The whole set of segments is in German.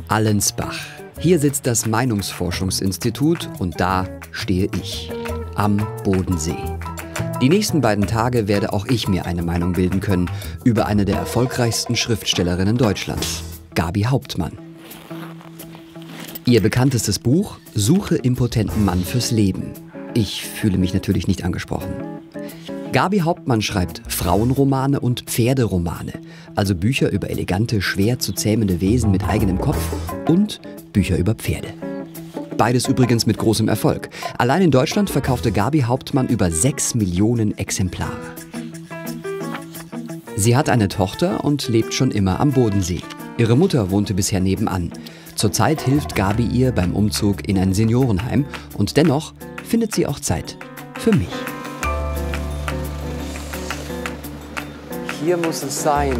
Allensbach. Hier sitzt das Meinungsforschungsinstitut und da stehe ich. Am Bodensee. Die nächsten beiden Tage werde auch ich mir eine Meinung bilden können über eine der erfolgreichsten Schriftstellerinnen Deutschlands, Gabi Hauptmann. Ihr bekanntestes Buch »Suche impotenten Mann fürs Leben«. Ich fühle mich natürlich nicht angesprochen. Gabi Hauptmann schreibt Frauenromane und Pferderomane, also Bücher über elegante, schwer zu zähmende Wesen mit eigenem Kopf und Bücher über Pferde. Beides übrigens mit großem Erfolg. Allein in Deutschland verkaufte Gabi Hauptmann über 6 Millionen Exemplare. Sie hat eine Tochter und lebt schon immer am Bodensee. Ihre Mutter wohnte bisher nebenan. Zurzeit hilft Gabi ihr beim Umzug in ein Seniorenheim und dennoch findet sie auch Zeit für mich. Hier muss es sein.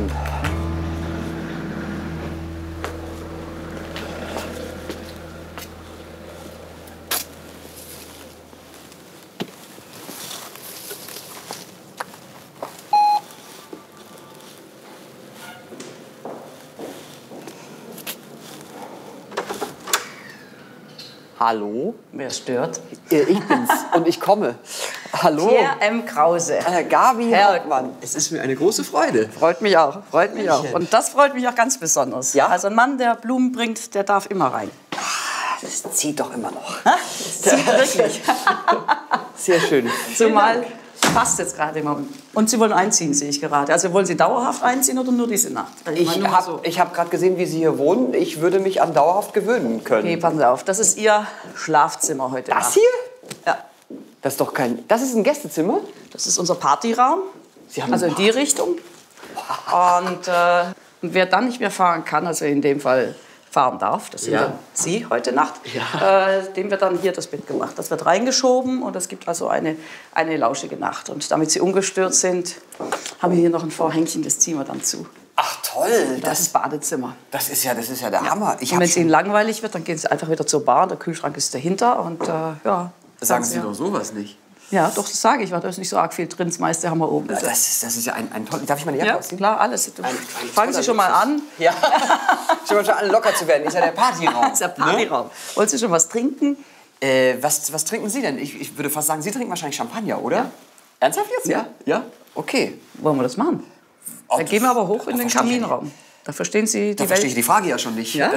Hallo? Wer stört? Ich bin's und ich komme. Hallo. Pierre M. Krause. Gabi Hauptmann. Es ist mir eine große Freude. Freut mich auch, freut mich auch. Und das freut mich auch ganz besonders. Ja? Also ein Mann, der Blumen bringt, der darf immer rein. Das zieht doch immer noch. Das zieht wirklich. Sehr schön. Zumal passt jetzt gerade immer. Und Sie wollen einziehen, sehe ich gerade. Also wollen Sie dauerhaft einziehen oder nur diese Nacht? Ich habe gerade gesehen, wie Sie hier wohnen. Ich würde mich an dauerhaft gewöhnen können. Okay, passen Sie auf. Das ist Ihr Schlafzimmer heute Nacht. Das hier? Ja. Das ist doch kein... Das ist ein Gästezimmer? Das ist unser Partyraum. Sie haben Also in die Richtung. Und wer dann nicht mehr fahren kann, also in dem Fall fahren darf, das sind Ja. dann Sie heute Nacht, Ja. dem wird dann hier das Bett gemacht. Das wird reingeschoben und es gibt also eine lauschige Nacht. Und damit Sie ungestört sind, haben wir hier noch ein Vorhängchen, das ziehen wir dann zu. Ach toll. Das ist Badezimmer. Das ist ja der Hammer. Ich Und hab wenn es schon- Ihnen langweilig wird, dann gehen Sie einfach wieder zur Bar. Der Kühlschrank ist dahinter und ja. Sagen Sie doch sowas nicht. Ja, doch, das sage ich, weil da ist nicht so arg viel drin. Das meiste haben wir oben. Das ist ja ein toll... Darf ich meine Jacke Ja, ausziehen? klar, alles. Ein Fangen Sie schon mal an. Ja. Schon mal an, locker zu werden. Ist ja der Partyraum. Das ist der Partyraum. Wollen Sie schon was trinken? Was trinken Sie denn? Ich würde fast sagen, Sie trinken wahrscheinlich Champagner, oder? Ja. Ernsthaft jetzt? Ja. Ja? Okay. Wollen wir das machen? Dann gehen wir aber hoch in den verstehe ich Kaminraum. Da verstehen Sie Da die verstehe ich Welt. die Frage ja schon nicht. Ja?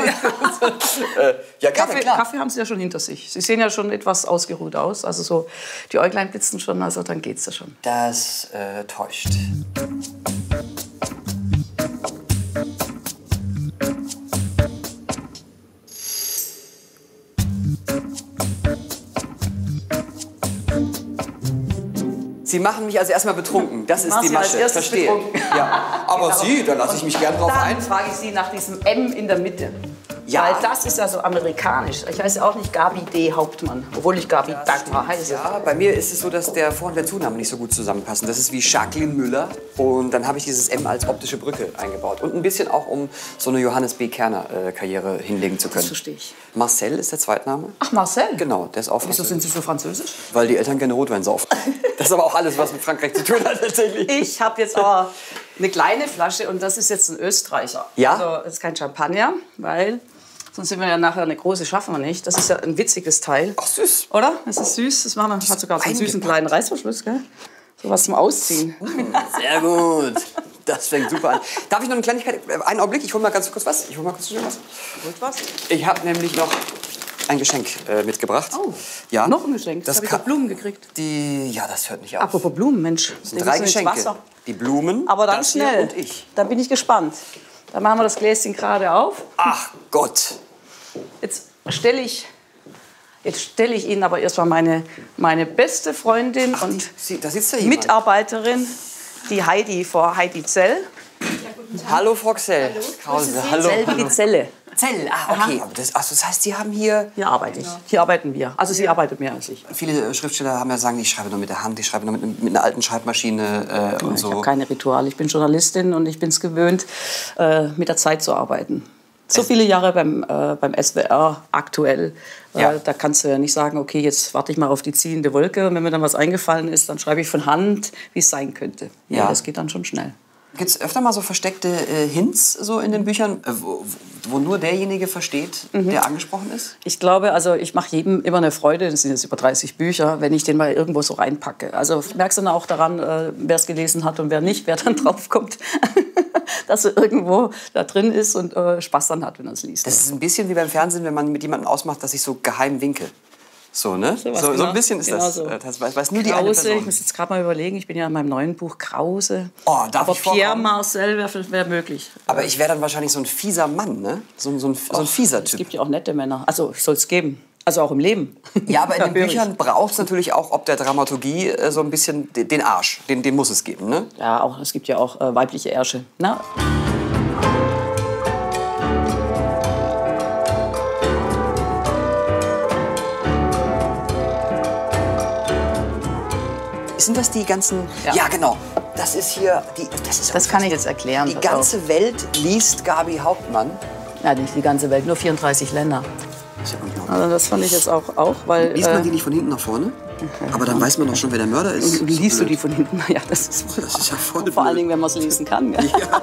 Ja, gerne, klar. Kaffee haben Sie ja schon hinter sich. Sie sehen ja schon etwas ausgeruht aus. Also so, die Äuglein blitzen schon, also dann geht's ja schon. Das täuscht. Sie machen mich also erstmal betrunken. Das ist machen die Sie als Masche. erstes Verstehe. betrunken. Ja. Aber Genau. Sie, da lasse ich mich gern drauf ein. Dann frage ich Sie nach diesem M in der Mitte. Ja. Weil das ist ja so amerikanisch. Ich heiße auch nicht Gabi D. Hauptmann, obwohl ich Gabi Dagmar heiße. Ja, bei mir ist es so, dass der Vor- und der Zunahme nicht so gut zusammenpassen. Das ist wie Jacqueline Müller. Und dann habe ich dieses M als optische Brücke eingebaut. Und ein bisschen auch, um so eine Johannes B. Kerner-Karriere hinlegen zu können. Das verstehe ich. Marcel ist der Zweitname. Ach, Marcel? Genau, der ist auch Wieso sind Sie so französisch? Weil die Eltern gerne Rotwein saufen. Das ist aber auch alles, was mit Frankreich zu tun hat, tatsächlich. Ich habe jetzt aber eine kleine Flasche und das ist jetzt ein Österreicher. Ja? Also das ist kein Champagner, weil sonst sind wir ja nachher eine große, schaffen wir nicht. Das ist ja ein witziges Teil. Ach, süß. Oder? Das ist süß. Das machen wir. Hat sogar so einen süßen kleinen Reißverschluss, gell? So was zum Ausziehen. Sehr gut. Das fängt super an. Darf ich noch eine Kleinigkeit? Einen Augenblick, ich hole mal ganz kurz was. Holt was? Ich habe nämlich noch ein Geschenk mitgebracht. Oh, ja. noch ein Geschenk. Das habe ich kann- doch Blumen gekriegt. Ja, das hört nicht auf. Apropos Blumen, Mensch. Das sind 3 Geschenke. Die Blumen, Aber dann das hier schnell. und ich. Da bin ich gespannt. Dann machen wir das Gläschen gerade auf. Ach Gott. Jetzt stelle ich Ihnen aber erstmal meine beste Freundin und Da sitzt ja jemand. Mitarbeiterin, die Heidi vor Heidi Zell. Hallo, Frau Xell. Krause. Hallo. Zell wie die Zelle. Zell, okay. Aber das heißt, Sie haben hier... Hier arbeite ich. Hier arbeiten wir. Also sie arbeitet mehr als ich. Viele Schriftsteller haben ja sagen, ich schreibe nur mit der Hand, ich schreibe nur mit einer alten Schreibmaschine und Ich so. habe keine Rituale. Ich bin Journalistin und ich bin es gewöhnt, mit der Zeit zu arbeiten. So viele Jahre beim SWR aktuell. Ja. Da kannst du ja nicht sagen, okay, jetzt warte ich mal auf die ziehende Wolke. Und wenn mir dann was eingefallen ist, dann schreibe ich von Hand, wie es sein könnte. Ja. Das geht dann schon schnell. Gibt es öfter mal so versteckte Hints so in den Büchern, wo nur derjenige versteht, der angesprochen ist? Ich glaube, also ich mache jedem immer eine Freude, das sind jetzt über 30 Bücher, wenn ich den mal irgendwo so reinpacke. Also merkst du dann auch daran, wer es gelesen hat und wer nicht, wer dann draufkommt, dass er irgendwo da drin ist und Spaß dann hat, wenn er es liest. Das ist ein bisschen wie beim Fernsehen, wenn man mit jemandem ausmacht, dass ich so geheim winke. So, ne? So ein bisschen ist genau das. So. Das weiß nur die eine Krause, Person. ich muss jetzt gerade mal überlegen, ich bin ja in meinem neuen Buch Krause. Oh, darf aber ich vorkommen? Pierre Marcel wäre möglich. Aber ich wäre dann wahrscheinlich so ein fieser Mann, ne? So ein fieser Es Typ. gibt ja auch nette Männer. Also soll es geben. Also auch im Leben. Ja, aber in den Natürlich. Büchern braucht es natürlich auch, ob der Dramaturgie, so ein bisschen den Arsch. Den muss es geben, ne? Ja, auch, es gibt ja auch weibliche Ärsche. Ne? Sind das die ganzen... Ja. Ja, genau. Das ist hier... Das kann ich jetzt erklären. Die pass auf. ganze Welt liest Gabi Hauptmann. Ja, nicht die ganze Welt, nur 34 Länder. Das ist ja unglaublich. Also das fand ich jetzt auch weil... Liest man die nicht von hinten nach vorne? Aber dann weiß man doch schon, wer der Mörder ist. Wie liest du die von hinten? Ja, das ist ja voll vor allen blöd. Dingen, wenn man es lesen kann. Ja.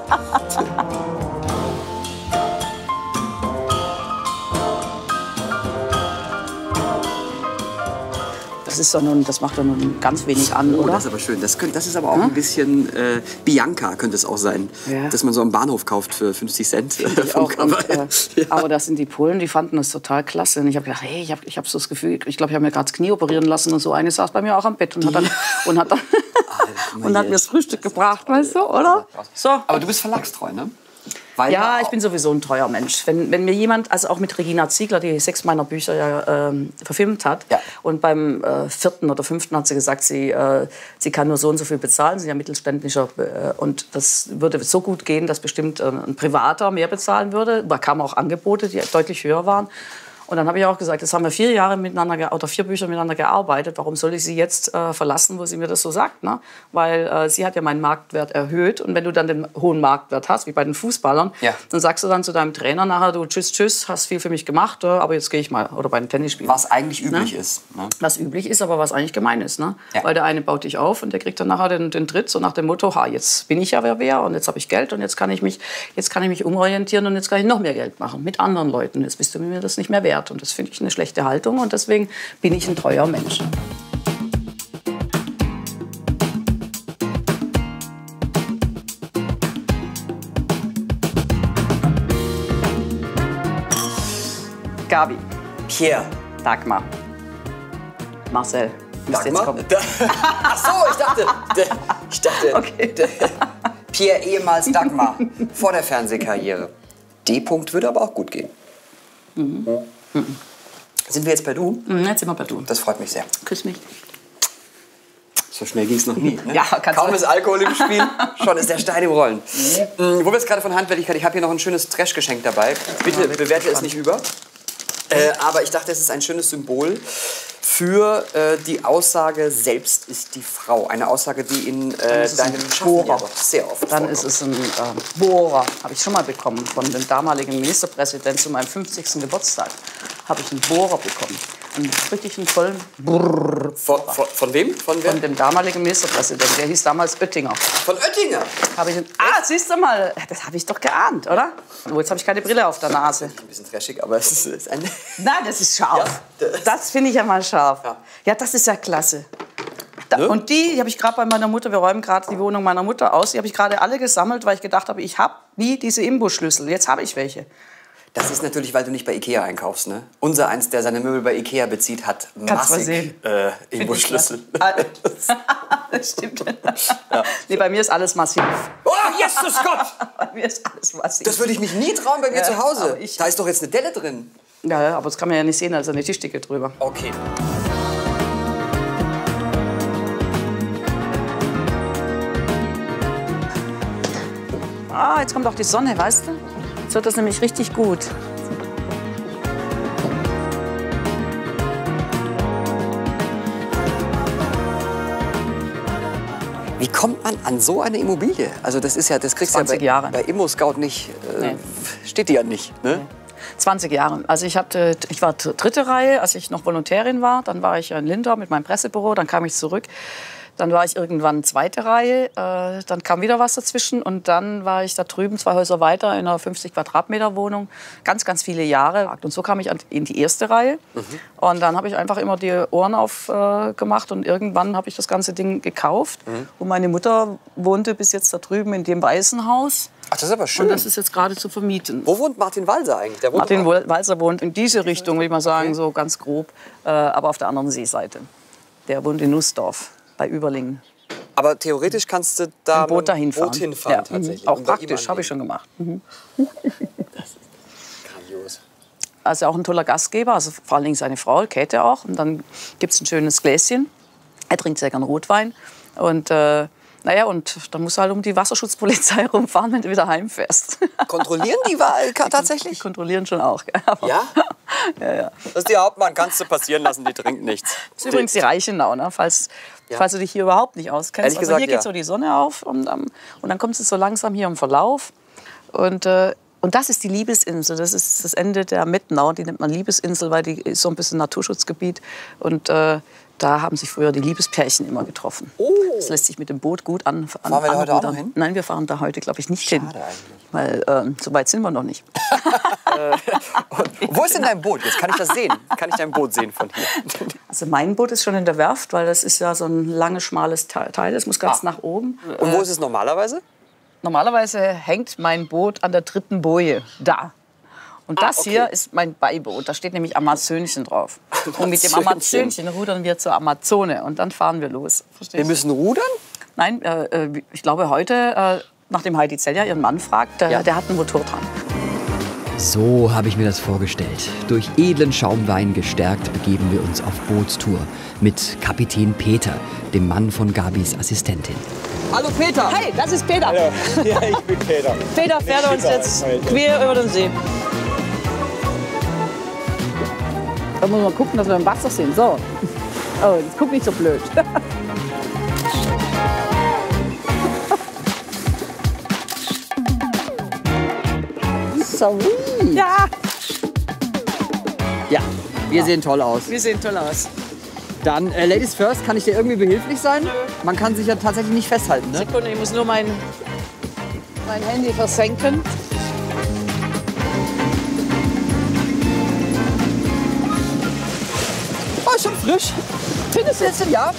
Das macht doch nun ganz wenig an, Oh, oder? das ist aber schön. Das ist aber auch ein bisschen Bianca, könnte es auch sein. Ja. Dass man so am Bahnhof kauft für 50 Cent vom Auch, Cover. Ja. Aber das sind die Polen, die fanden das total klasse. Und ich habe gedacht, hey, ich habe so das Gefühl, ich glaube, ich habe mir gerade das Knie operieren lassen und so. Eine saß bei mir auch am Bett und hat mir das Frühstück gebracht, weißt du, oder? So. Aber du bist verlagstreu, ne? Weil Ja, ich bin sowieso ein treuer Mensch. Wenn mir jemand, also auch mit Regina Ziegler, die 6 meiner Bücher ja verfilmt hat, Ja. und beim 4. oder 5. hat sie gesagt, sie kann nur so und so viel bezahlen, sie ist ja mittelständischer, und das würde so gut gehen, dass bestimmt ein Privater mehr bezahlen würde. Da kamen auch Angebote, die deutlich höher waren. Und dann habe ich auch gesagt, jetzt haben wir 4 Jahre miteinander oder 4 Bücher miteinander gearbeitet. Warum soll ich sie jetzt verlassen, wo sie mir das so sagt? Ne? Weil sie hat ja meinen Marktwert erhöht. Und wenn du dann den hohen Marktwert hast, wie bei den Fußballern, Ja. dann sagst du dann zu deinem Trainer nachher, du tschüss, hast viel für mich gemacht, aber jetzt gehe ich mal. Oder bei den Tennisspielen. Was eigentlich üblich ist. Ne? Was üblich ist, aber was eigentlich gemein ist. Ne? Ja. Weil der eine baut dich auf und der kriegt dann nachher den Tritt, so nach dem Motto, ha, jetzt bin ich ja wer und jetzt habe ich Geld und jetzt kann ich mich umorientieren und jetzt kann ich noch mehr Geld machen mit anderen Leuten. Jetzt bist du mir das nicht mehr wert. Und das finde ich eine schlechte Haltung und deswegen bin ich ein treuer Mensch. Gabi, Pierre. Dagmar, Marcel. Müsste jetzt kommen. Ach so, ich dachte Okay. Pierre ehemals Dagmar vor der Fernsehkarriere. D-Punkt würde aber auch gut gehen. Sind wir jetzt bei du? Jetzt sind wir bei du. Das freut mich sehr. Küss mich. So schnell ging es noch nie. Ne? Ja, kannst Kaum du- ist Alkohol im Spiel, schon ist der Stein im Rollen. Wo wir jetzt gerade von Handwerklichkeit, ich habe hier noch ein schönes Trash-Geschenk dabei. Bitte bewerte es nicht über. Aber ich dachte, es ist ein schönes Symbol für die Aussage, selbst ist die Frau. Eine Aussage, die in ist es ein deinem Schaffen ja Bohrer. doch sehr oft Dann vorkommt. ist es ein Bohrer. Habe ich schon mal bekommen von dem damaligen Ministerpräsidenten zu meinem 50. Geburtstag. Habe ich einen Bohrer bekommen. Einen richtigen vollen Brrrr. Von wem? Von wer? Von dem damaligen Ministerpräsidenten. Der hieß damals Oettinger. Von Oettinger. Habe ich siehst du mal, das habe ich doch geahnt, oder? Oh, jetzt habe ich keine Brille auf der Nase. Ein bisschen trashig, aber es ist ein... Nein, das ist scharf. Ja, Das finde ich ja mal scharf. Ja. Ja, das ist ja klasse. Ne? Und die habe ich gerade bei meiner Mutter, wir räumen gerade die Wohnung meiner Mutter aus, die habe ich gerade alle gesammelt, weil ich gedacht habe, ich habe wie diese Imbusschlüssel. Jetzt habe ich welche. Das ist natürlich, weil du nicht bei Ikea einkaufst, ne? Unser eins, der seine Möbel bei Ikea bezieht, hat Kannst mal massig sehen. Imbusschlüssel. Das stimmt. Nee, bei mir ist alles massiv. Oh, Jesus Gott! Bei mir ist alles massiv. Das würde ich mich nie trauen bei mir zu Hause. aber ich- Da ist doch jetzt eine Delle drin. Ja, aber das kann man ja nicht sehen, als eine Tischdecke drüber. Okay. Ah, jetzt kommt auch die Sonne, weißt du? Jetzt wird das nämlich richtig gut. Wie kommt man an so eine Immobilie? Also das ist ja, das kriegst du 20 ja Jahre. bei Immo-Scout nicht, Nee. steht die ja nicht, ne? 20 Jahre. Also ich war dritte Reihe, als ich noch Volontärin war. Dann war ich in Lindau mit meinem Pressebüro. Dann kam ich zurück. Dann war ich irgendwann zweite Reihe, dann kam wieder was dazwischen und dann war ich da drüben 2 Häuser weiter in einer 50 Quadratmeter Wohnung, ganz, ganz viele Jahre. Und so kam ich in die erste Reihe und dann habe ich einfach immer die Ohren aufgemacht und irgendwann habe ich das ganze Ding gekauft. Und meine Mutter wohnte bis jetzt da drüben in dem weißen Haus. Ach, das ist aber schön. Und das ist jetzt gerade zu vermieten. Wo wohnt Martin Walser eigentlich? Der wohnt Martin Walser wohnt in diese Richtung, würde ich mal sagen, so ganz grob, aber auf der anderen Seeseite. Der wohnt in Nussdorf. Bei Überlingen. Aber theoretisch kannst du da ein Boot dahin fahren. Ja. Tatsächlich. Auch praktisch, habe ich schon gemacht. Das ist grandios. Also auch ein toller Gastgeber, also vor allen Dingen seine Frau, Käthe auch. Und dann gibt es ein schönes Gläschen. Er trinkt sehr gern Rotwein. Und naja, und da musst du halt um die Wasserschutzpolizei rumfahren, wenn du wieder heimfährst. Kontrollieren die tatsächlich? Die kontrollieren schon auch. Ja? Ja. Das ist die Hauptmann, kannst du passieren lassen, die trinkt nichts. Das ist übrigens die Reichenau, ne? falls du dich hier überhaupt nicht auskennst. Ehrlich gesagt, hier geht so die Sonne auf und dann kommt es so langsam hier im Verlauf. Und das ist die Liebesinsel, das ist das Ende der Mettenau. Die nennt man Liebesinsel, weil die ist so ein bisschen Naturschutzgebiet. Und da haben sich früher die Liebespärchen immer getroffen. Oh. Das lässt sich mit dem Boot gut an. Fahren wir da heute auch noch hin? Nein, wir fahren da heute, glaube ich, nicht hin. Schade eigentlich. Weil so weit sind wir noch nicht. Wo ist denn dein Boot? Jetzt kann ich das sehen. Kann ich dein Boot sehen von hier? Also mein Boot ist schon in der Werft, weil das ist ja so ein langes, schmales Teil. Das muss ganz nach oben. Und wo ist es normalerweise? Normalerweise hängt mein Boot an der 3. Boje da. Und das hier ist mein Beiboot. Da steht nämlich Amazönchen drauf. Und mit dem Amazönchen rudern wir zur Amazone. Und dann fahren wir los. Verstehst Wir müssen rudern? Nein, ich glaube heute, nachdem Heidi Zelja ihren Mann fragt, der hat einen Motor dran. So habe ich mir das vorgestellt. Durch edlen Schaumwein gestärkt begeben wir uns auf Bootstour mit Kapitän Peter, dem Mann von Gabis Assistentin. Hallo Peter! Hey, das ist Peter. Ja, ich bin Peter. Peter fährt uns jetzt quer über den See. Da muss man gucken, dass wir im Wasser sind. So. Oh, jetzt guck nicht so blöd. Sorry. Ja, Ja, wir sehen toll aus. wir sehen toll aus. Dann, Ladies first, kann ich dir irgendwie behilflich sein? Man kann sich ja tatsächlich nicht festhalten, ne? Sekunde, ich muss nur mein Handy versenken. Oh, ist schon frisch. Findest du jetzt? Ja,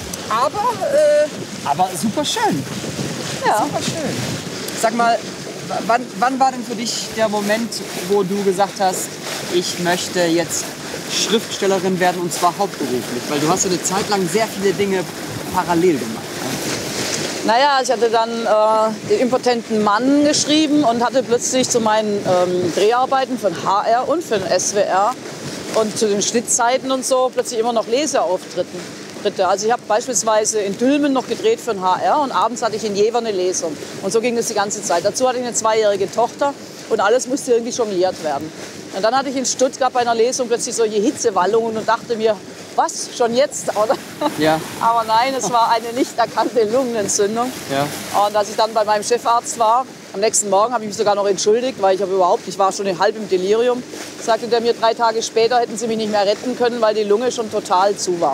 aber super schön. Ja. Super schön. Sag mal, wann war denn für dich der Moment, wo du gesagt hast, ich möchte jetzt Schriftstellerin werden und zwar hauptberuflich? Weil du hast ja eine Zeit lang sehr viele Dinge parallel gemacht. Naja, ich hatte dann den impotenten Mann geschrieben und hatte plötzlich zu meinen Dreharbeiten für den HR und für den SWR und zu den Schnittzeiten und so plötzlich immer noch Leseauftritte. Also ich habe beispielsweise in Dülmen noch gedreht für den HR und abends hatte ich in Jever eine Lesung. Und so ging es die ganze Zeit. Dazu hatte ich eine 2-jährige Tochter und alles musste irgendwie jongliert werden. Und dann hatte ich in Stuttgart bei einer Lesung plötzlich solche Hitzewallungen und dachte mir, was, schon jetzt? Oder? Ja. Aber nein, es war eine nicht erkannte Lungenentzündung. Ja. Und als ich dann bei meinem Chefarzt war, am nächsten Morgen habe ich mich sogar noch entschuldigt, weil ich war schon halb im Delirium. Sagte der mir 3 Tage später, hätten sie mich nicht mehr retten können, weil die Lunge schon total zu war.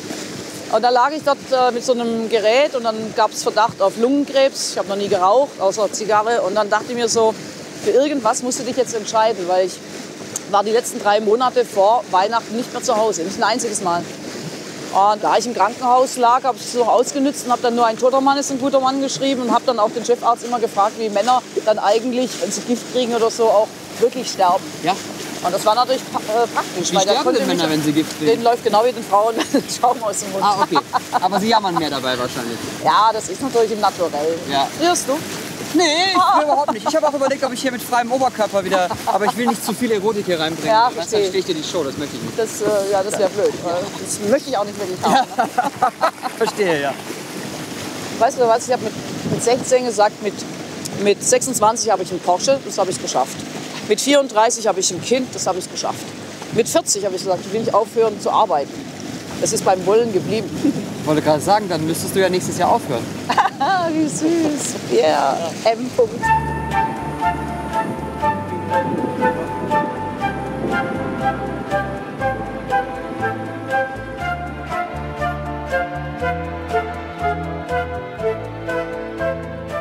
Und da lag ich dort mit so einem Gerät und dann gab es Verdacht auf Lungenkrebs. Ich habe noch nie geraucht, außer Zigarre. Und dann dachte ich mir so, für irgendwas musst du dich jetzt entscheiden, weil ich war die letzten 3 Monate vor Weihnachten nicht mehr zu Hause, nicht ein einziges Mal. Und da ich im Krankenhaus lag, habe ich es so ausgenutzt und habe dann nur ein toter Mann ist ein guter Mann geschrieben und habe dann auch den Chefarzt immer gefragt, wie Männer dann eigentlich, wenn sie Gift kriegen oder so, auch wirklich sterben. Ja. Und das war natürlich praktisch. Wie sterben denn Männer, wenn sie Gift kriegen? Denen läuft genau wie den Frauen Schaum aus dem Mund. Ah, okay. Aber sie jammern mehr dabei wahrscheinlich. Ja, das ist natürlich im Naturell. Ja. Frierst du? Nee, ich überhaupt nicht. Ich habe auch überlegt, ob ich hier mit freiem Oberkörper wieder... Aber ich will nicht zu viel Erotik hier reinbringen. Ja, Dann verstehe. stehe ich dir die Show, das möchte ich nicht. Das wäre blöd. Das möchte ich auch nicht wirklich haben. Verstehe, ja. Weißt du was, ich habe mit 16 gesagt, mit 26 habe ich einen Porsche, das habe ich geschafft. Mit 34 habe ich ein Kind, das habe ich geschafft. Mit 40 habe ich gesagt, ich will nicht aufhören zu arbeiten. Das ist beim Wollen geblieben. Ich wollte gerade sagen, dann müsstest du ja nächstes Jahr aufhören. Ah, wie süß. Ja, M. -Punkt.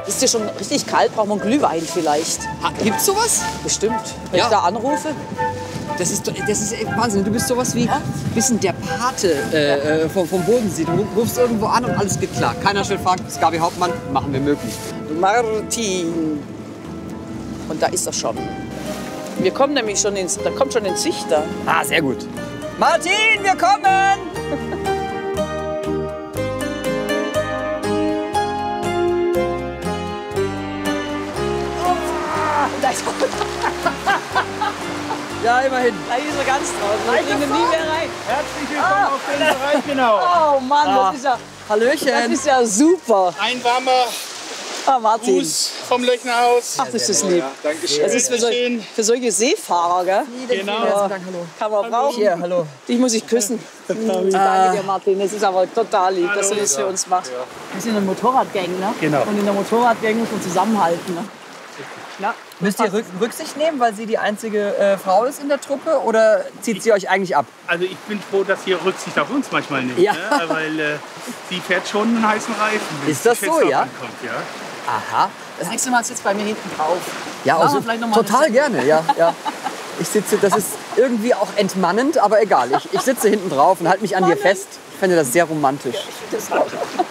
Ist dir schon richtig kalt? Brauchen wir einen Glühwein vielleicht? Gibt's sowas? Bestimmt. Wenn Ja. ich da anrufe. Das ist Wahnsinn. Du bist sowas wie bisschen der Pate vom Bodensee. Du rufst irgendwo an und alles geht klar. Keiner stellt Fragen. Das ist Gabi Hauptmann. Machen wir möglich. Martin. Und da ist er schon. Wir kommen nämlich schon da kommt schon ein Züchter. Ah, sehr gut. Martin, wir kommen! Da ist Ja, immerhin. er ganz draußen. Wir kriegen ihn nie mehr rein. Herzlich willkommen auf den Bereich, genau. Oh Mann, das Hallöchen. ist ja super. Ein warmer Martin. Gruß vom Löchnerhaus. Ach, das ist lieb. Dankeschön. Das ist für solche Seefahrer, gell? Genau. Kann man brauchen. Hier, hallo. Dich muss ich küssen. Danke dir, Martin. Das ist aber total lieb, dass du das für uns machst. Wir sind eine Motorradgang, ne? Genau. Und in der Motorradgang muss man zusammenhalten, ne? Ja. Müsst ihr Rücksicht nehmen, weil sie die einzige Frau ist in der Truppe? Oder zieht sie euch eigentlich ab? Also ich bin froh, dass ihr Rücksicht auf uns manchmal nehmt. Ja. Ne? Weil sie fährt schon einen heißen Reifen. wenn Ist das die so, Fest ja? ankommt, ja? Aha. Das nächste Mal sitzt bei mir hinten drauf. Ja, Machen also, wir vielleicht noch mal total eine gerne. Ja, ja. Ich sitze, das ist irgendwie auch entmannend, aber egal. Ich sitze hinten drauf und halte mich an dir fest. Ich finde das sehr romantisch. Das auch.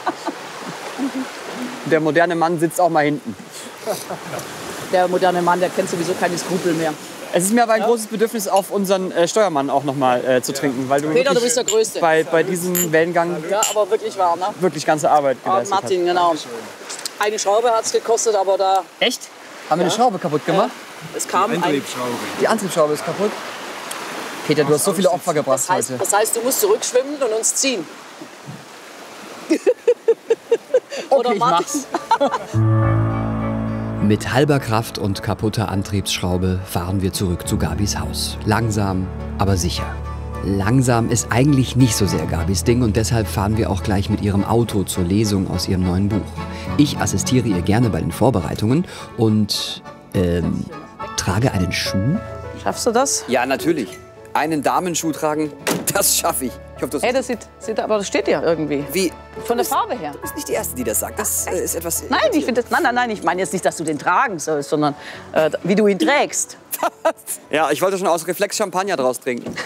Der moderne Mann sitzt auch mal hinten. Der moderne Mann, der kennt sowieso keine Skrupel mehr. Es ist mir aber ein großes Bedürfnis, auf unseren Steuermann auch noch mal zu trinken, weil du Peter, du wirklich bist der Größte. bei diesem Wellengang Ja, aber wirklich wahr, ne? wirklich ganze Arbeit Und geleistet Martin, genau. Eine Schraube hat es gekostet, aber da hast. Echt? Haben wir eine Schraube kaputt gemacht? es kam ein... Die Antriebsschraube ist kaputt. Peter, du hast so viele Opfer gebracht heute. Das heißt, du musst zurückschwimmen und uns ziehen. Oder Okay, ich Martin. mach's. Mit halber Kraft und kaputter Antriebsschraube fahren wir zurück zu Gabis Haus. Langsam, aber sicher. Langsam ist eigentlich nicht so sehr Gabis Ding und deshalb fahren wir auch gleich mit ihrem Auto zur Lesung aus ihrem neuen Buch. Ich assistiere ihr gerne bei den Vorbereitungen und trage einen Schuh. Schaffst du das? Ja, natürlich. Einen Damenschuh tragen, das schaffe ich. Ich hoffe, Hey, das sieht aber das steht ja irgendwie. Wie? Von der Farbe her. Du bist nicht die Erste, die das sagt. Das ist etwas... Nein, ich finde das. Nein, ich meine jetzt nicht, dass du den tragen sollst, sondern wie du ihn trägst. Ja, ich wollte schon aus Reflex Champagner draus trinken.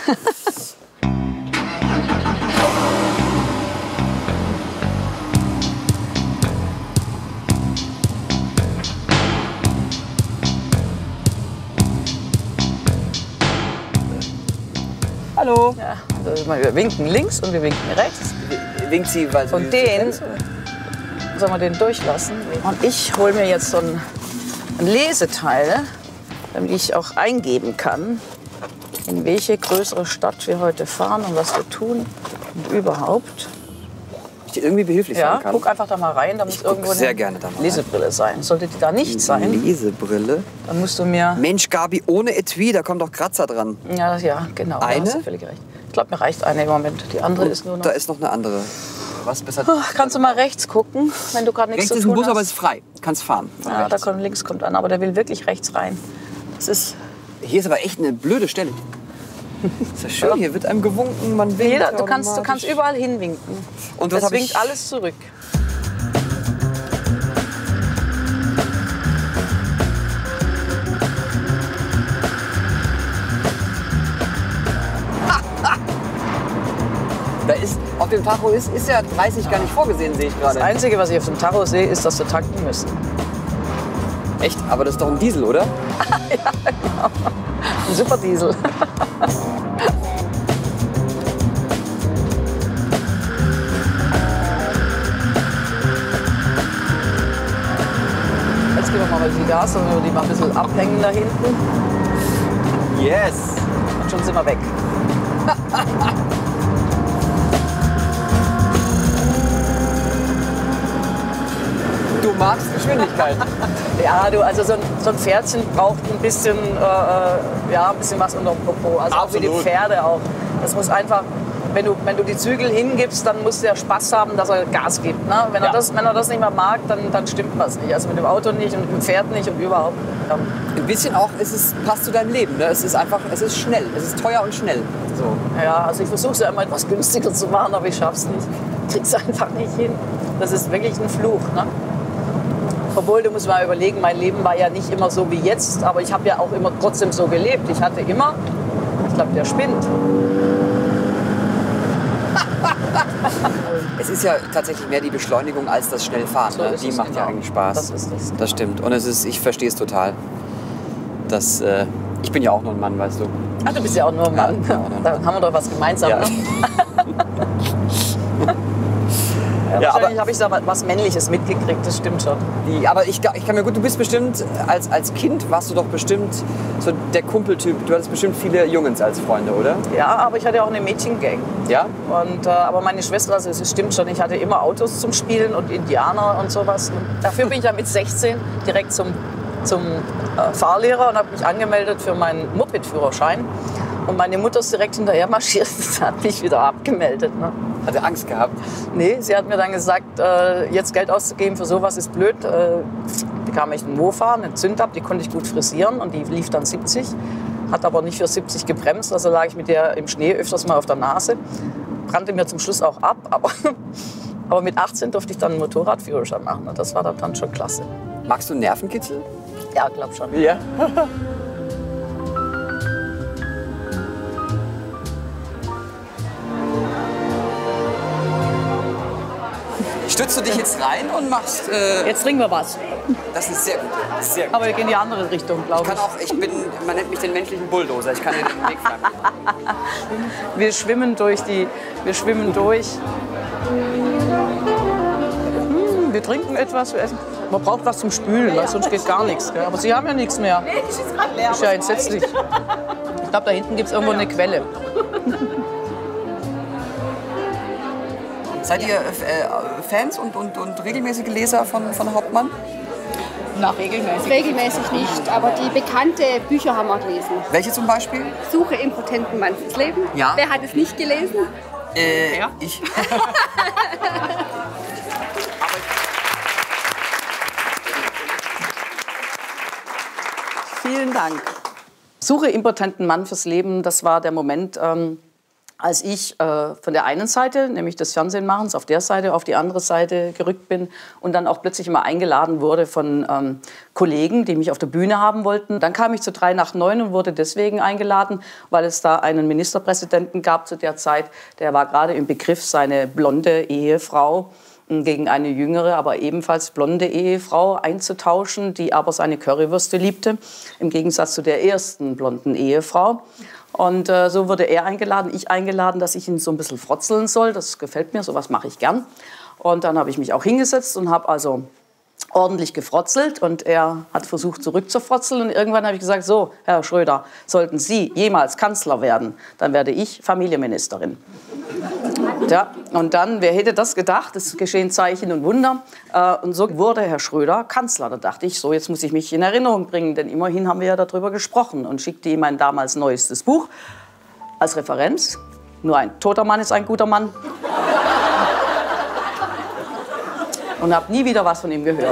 Hallo. Ja, also wir winken links und wir winken rechts. Winkt sie, weil sie... Und den sollen wir den durchlassen. Und ich hole mir jetzt so ein Leseteil, damit ich auch eingeben kann, in welche größere Stadt wir heute fahren und was wir tun und überhaupt. Ich dir irgendwie behilflich Ja, sein kann. guck einfach da mal rein. Da muss irgendwo sehr eine gerne da mal rein. Lesebrille sein. Sollte die da nicht sein, Lesebrille. dann musst du mir... Mensch, Gabi, ohne Etui, da kommt doch Kratzer dran. Ja, genau. Da Eine? hast du völlig recht. Ich glaube, mir reicht eine im Moment. Die andere ist nur noch... Da ist noch eine andere. Was besser? Ach, kannst du mal rechts gucken, wenn du gerade Rechts nichts zu ist tun ein Bus, hast? aber es ist frei. Kannst fahren. von Ja, da rechts. kommt, links kommt einer, aber der will wirklich rechts rein. Das ist... Hier ist aber echt eine blöde Stelle. Ist ja schön, hier wird einem gewunken, man winkt. Jeder, du kannst automatisch. überall hinwinken. Und was Das hab ich? winkt alles zurück. Da ist, auf dem Tacho ist ja 30 gar nicht vorgesehen, sehe ich Das gerade. Einzige, was ich auf dem Tacho sehe, ist, dass wir tanken müssen. Echt? Aber das ist doch ein Diesel, oder? Ein Superdiesel. Jetzt geben wir mal die Gas, und wir die mal ein bisschen abhängen da hinten. Yes. Und schon sind wir weg. Du magst Geschwindigkeit. Ja, du, also so ein Pferdchen braucht ein bisschen was unter dem Popo. Also auch wie die Absolut. Pferde auch. Das muss einfach, wenn du die Zügel hingibst, dann muss der Spaß haben, dass er Gas gibt. Ne? Wenn er das nicht mehr mag, dann stimmt was nicht. Also mit dem Auto nicht und mit dem Pferd nicht und überhaupt. Ja. Ein bisschen auch, passt zu deinem Leben. Ne? Es ist einfach, es ist schnell. Es ist teuer und schnell. So. Ja, also ich versuche es ja immer etwas günstiger zu machen, aber ich schaff's nicht. Ich krieg's einfach nicht hin. Das ist wirklich ein Fluch. Ne? Obwohl, du musst mal überlegen, mein Leben war ja nicht immer so wie jetzt, aber ich habe ja auch immer trotzdem so gelebt. Ich hatte immer, ich glaube, der spinnt. Es ist ja tatsächlich mehr die Beschleunigung als das Schnellfahren. So Ne? ist Die es, macht ja genau. eigentlich Spaß. Das ist es. Das stimmt. Und ich verstehe es total. Ich bin ja auch nur ein Mann, weißt du. Ach, du bist ja auch nur ein Mann. Ja, auch nur ein Dann haben wir doch was gemeinsam. Ja. Ne? Ja, Wahrscheinlich habe ich da was Männliches mitgekriegt, das stimmt schon. Aber ich kann mir gut, du bist bestimmt, als Kind warst du doch bestimmt so der Kumpeltyp. Du hattest bestimmt viele Jungs als Freunde, oder? Ja, aber ich hatte auch eine Mädchengang. Ja? Und, aber meine Schwester, also es stimmt schon, ich hatte immer Autos zum Spielen und Indianer und sowas. Und dafür bin ich ja mit 16 direkt zum Fahrlehrer und habe mich angemeldet für meinen Moped-Führerschein. Und meine Mutter ist direkt hinterher marschiert und hat mich wieder abgemeldet. Ne? Hat er Angst gehabt? Nee, sie hat mir dann gesagt, jetzt Geld auszugeben für sowas ist blöd. Bekam ich einen Mofa, einen Zündab, die konnte ich gut frisieren und die lief dann 70. Hat aber nicht für 70 gebremst, also lag ich mit der im Schnee öfters mal auf der Nase. Brannte mir zum Schluss auch ab, aber mit 18 durfte ich dann einen Motorradführerschein machen und das war dann schon klasse. Magst du Nervenkitzel? Ja, glaub schon. Ja. Stützt du dich jetzt rein und machst... Jetzt trinken wir was. Das ist sehr gut. Sehr gut. Aber wir gehen in die andere Richtung, glaube ich. Man nennt mich den menschlichen Bulldozer. Ich kann dir den Weg flanken. Wir schwimmen durch. Wir trinken etwas, wir essen. Man braucht was zum Spülen, weil sonst geht gar nichts. Gell? Aber Sie haben ja nichts mehr. Das ist ja entsetzlich. Ich glaube, da hinten gibt es irgendwo eine Quelle. Seid ihr Fans und regelmäßige Leser von Hauptmann? Na, regelmäßig. Regelmäßig nicht, aber die bekannte Bücher haben wir gelesen. Welche zum Beispiel? Suche impotenten Mann fürs Leben. Ja. Wer hat es nicht gelesen? Ja. Ich. Vielen Dank. Suche impotenten Mann fürs Leben, das war der Moment, als ich von der einen Seite, nämlich des Fernsehenmachens, auf der Seite auf die andere Seite gerückt bin und dann auch plötzlich immer eingeladen wurde von Kollegen, die mich auf der Bühne haben wollten. Dann kam ich zu 3 nach 9 und wurde deswegen eingeladen, weil es da einen Ministerpräsidenten gab zu der Zeit, der war gerade im Begriff, seine blonde Ehefrau gegen eine jüngere, aber ebenfalls blonde Ehefrau einzutauschen, die aber seine Currywürste liebte, im Gegensatz zu der ersten blonden Ehefrau. Und so wurde er eingeladen, ich eingeladen, dass ich ihn so ein bisschen frotzeln soll. Das gefällt mir, sowas mache ich gern. Und dann habe ich mich auch hingesetzt und habe also ordentlich gefrotzelt. Und er hat versucht zurückzufrotzeln. Und irgendwann habe ich gesagt, so, Herr Schröder, sollten Sie jemals Kanzler werden, dann werde ich Familienministerin. Ja, und dann, wer hätte das gedacht, es geschehen Zeichen und Wunder. Und so wurde Herr Schröder Kanzler. Da dachte ich, so, jetzt muss ich mich in Erinnerung bringen, denn immerhin haben wir ja darüber gesprochen. Und schickte ihm mein damals neuestes Buch als Referenz. Nur ein toter Mann ist ein guter Mann. Und habe nie wieder was von ihm gehört.